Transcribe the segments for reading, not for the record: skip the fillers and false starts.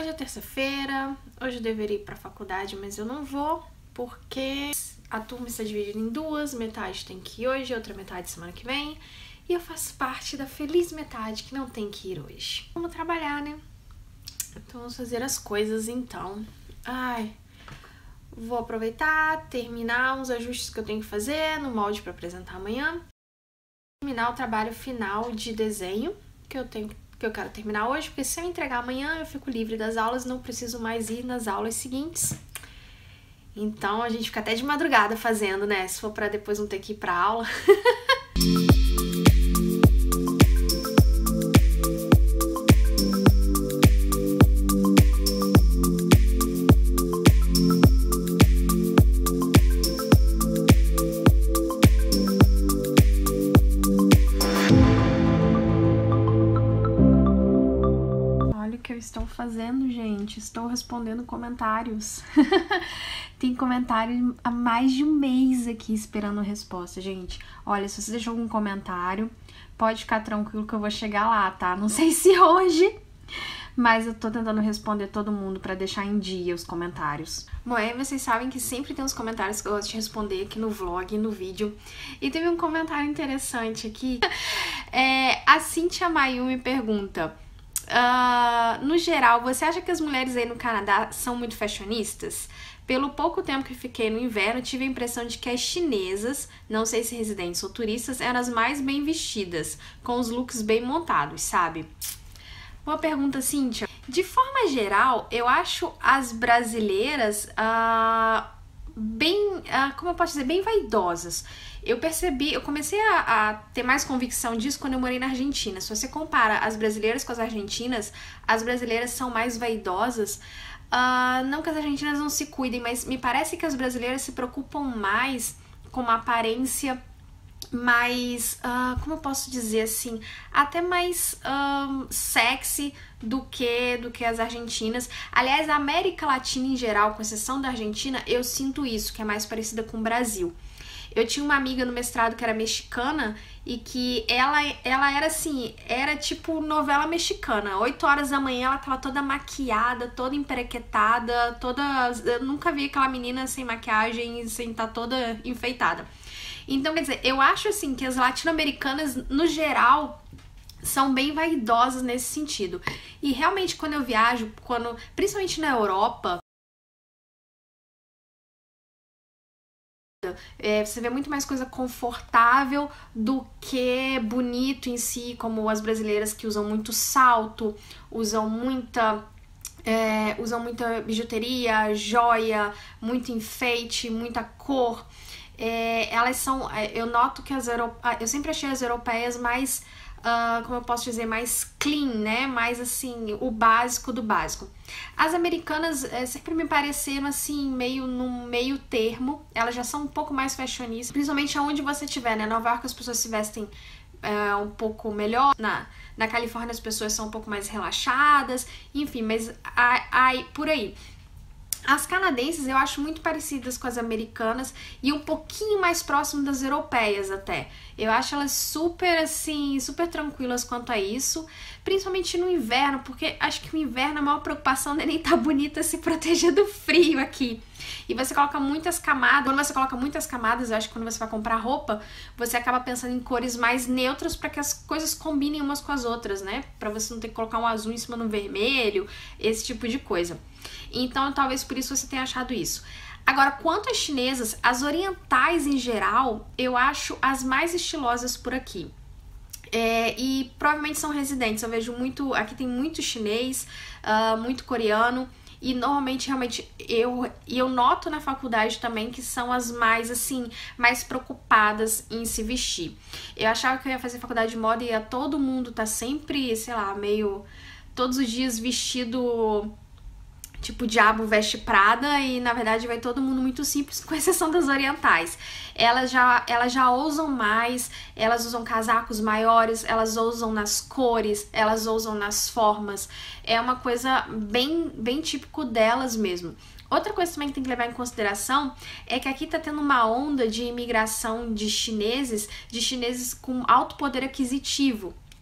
Hoje é terça-feira, hoje eu deveria ir pra faculdade, mas eu não vou, porque a turma está dividida em duas, metade tem que ir hoje, outra metade semana que vem, e eu faço parte da feliz metade que não tem que ir hoje. Vamos trabalhar, né? Então vamos fazer as coisas então. Vou aproveitar, terminar uns ajustes que eu tenho que fazer no molde para apresentar amanhã. Terminar o trabalho final de desenho que eu quero terminar hoje, porque se eu entregar amanhã eu fico livre das aulas, não preciso mais ir nas aulas seguintes. Então a gente fica até de madrugada fazendo, né? Se for para depois não ter que ir pra aula. Estou fazendo, gente, estou respondendo comentários. Tem comentário há mais de um mês aqui esperando a resposta, gente. Olha, se você deixou algum comentário, pode ficar tranquilo que eu vou chegar lá, tá? Não sei se hoje, mas eu tô tentando responder todo mundo pra deixar em dia os comentários. Bom, aí vocês sabem que sempre tem uns comentários que eu gosto de responder aqui no vlog, no vídeo. E teve um comentário interessante aqui. A Cíntia Mayu me pergunta: no geral, você acha que as mulheres aí no Canadá são muito fashionistas? Pelo pouco tempo que fiquei no inverno, tive a impressão de que as chinesas, não sei se residentes ou turistas, eram as mais bem vestidas, com os looks bem montados, sabe? Boa pergunta, Cíntia. De forma geral, eu acho as brasileiras como eu posso dizer, bem vaidosas. Eu comecei a ter mais convicção disso quando eu morei na Argentina. Se você compara as brasileiras com as argentinas, as brasileiras são mais vaidosas. Não que as argentinas não se cuidem, mas me parece que as brasileiras se preocupam mais com uma aparência mais, como eu posso dizer assim, até mais sexy do que as argentinas. Aliás, a América Latina em geral, com exceção da Argentina, eu sinto isso, que é mais parecida com o Brasil. Eu tinha uma amiga no mestrado que era mexicana e que ela era assim, era tipo novela mexicana. 8 horas da manhã ela tava toda maquiada, toda emperequetada, eu nunca vi aquela menina sem maquiagem, sem estar toda enfeitada. Então, quer dizer, eu acho assim que as latino-americanas, no geral, são bem vaidosas nesse sentido. E realmente quando eu viajo, principalmente na Europa, você vê muito mais coisa confortável do que bonito em si, como as brasileiras que usam muito salto, usam muita bijuteria, joia, muito enfeite, muita cor. Elas são, eu noto que eu sempre achei as europeias mais, como eu posso dizer, mais clean, né? Mais assim, o básico do básico. As americanas sempre me pareceram assim, no meio termo. Elas já são um pouco mais fashionistas, principalmente aonde você estiver, né? Nova York as pessoas se vestem um pouco melhor. Na Califórnia as pessoas são um pouco mais relaxadas, enfim, mas por aí. As canadenses eu acho muito parecidas com as americanas e um pouquinho mais próximo das europeias até. Eu acho elas super tranquilas quanto a isso, principalmente no inverno, porque acho que no inverno a maior preocupação não é nem estar bonita, se proteger do frio aqui. E você coloca muitas camadas. Quando você coloca muitas camadas, eu acho que quando você vai comprar roupa, você acaba pensando em cores mais neutras para que as coisas combinem umas com as outras, né? Para você não ter que colocar um azul em cima do vermelho, esse tipo de coisa. Então, talvez por isso você tenha achado isso. Agora, quanto às chinesas, as orientais em geral, eu acho as mais estilosas por aqui. E provavelmente são residentes. Eu vejo muito, aqui tem muito chinês, muito coreano. E normalmente, realmente, eu noto na faculdade também que são as mais, assim, mais preocupadas em se vestir. Eu achava que eu ia fazer faculdade de moda e ia todo mundo tá sempre, sei lá, meio todos os dias vestido tipo Diabo Veste Prada, e na verdade vai todo mundo muito simples, com exceção das orientais. Elas já ousam mais, elas usam casacos maiores, elas ousam nas cores, elas ousam nas formas. É uma coisa bem típico delas mesmo. Outra coisa também que tem que levar em consideração é que aqui tá tendo uma onda de imigração de chineses com alto poder aquisitivo.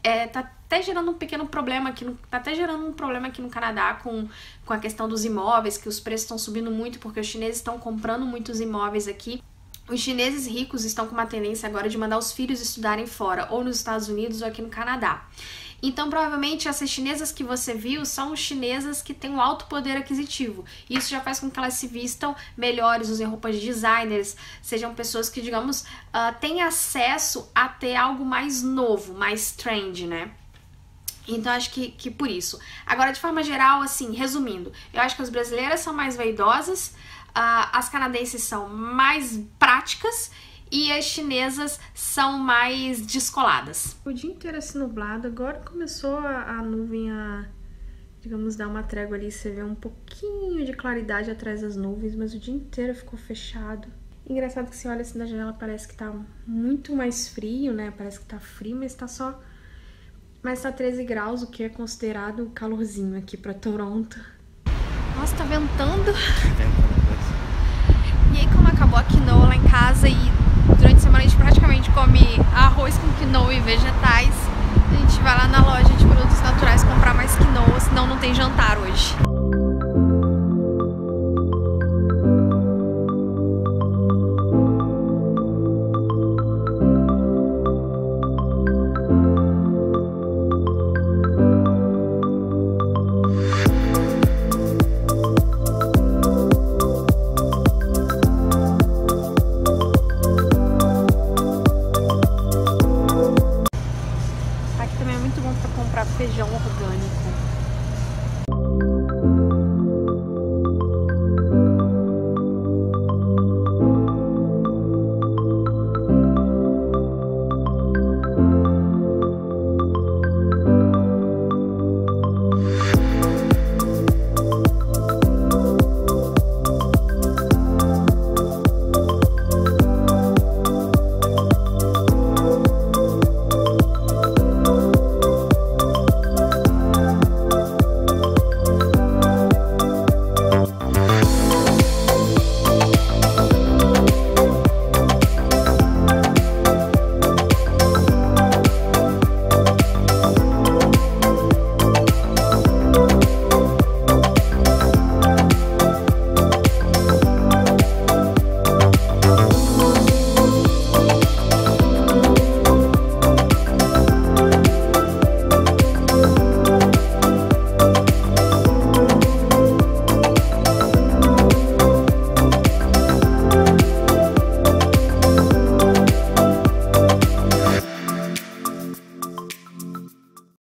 tá até gerando um pequeno problema aqui, tá até gerando um problema aqui no Canadá com a questão dos imóveis, que os preços estão subindo muito porque os chineses estão comprando muitos imóveis aqui. Os chineses ricos estão com uma tendência agora de mandar os filhos estudarem fora, ou nos Estados Unidos ou aqui no Canadá. Então, provavelmente, essas chinesas que você viu são chinesas que têm um alto poder aquisitivo. Isso já faz com que elas se vistam melhores, usem roupas de designers, sejam pessoas que, digamos, têm acesso a ter algo mais novo, mais trend, né? Então, acho que por isso. Agora, de forma geral, assim, resumindo, eu acho que as brasileiras são mais vaidosas, as canadenses são mais práticas e as chinesas são mais descoladas. O dia inteiro assim nublado, agora começou a nuvem a, digamos, dar uma trégua ali, você vê um pouquinho de claridade atrás das nuvens, mas o dia inteiro ficou fechado. Engraçado que você olha assim na janela, parece que tá muito mais frio, né? Parece que tá frio, mas tá só... Mas tá 13 graus, o que é considerado calorzinho aqui pra Toronto. Nossa, tá ventando. E aí, como acabou a quinoa lá em casa e durante a semana a gente praticamente come arroz com quinoa e vegetais, a gente vai lá na loja de produtos naturais comprar mais quinoa, senão não tem jantar hoje.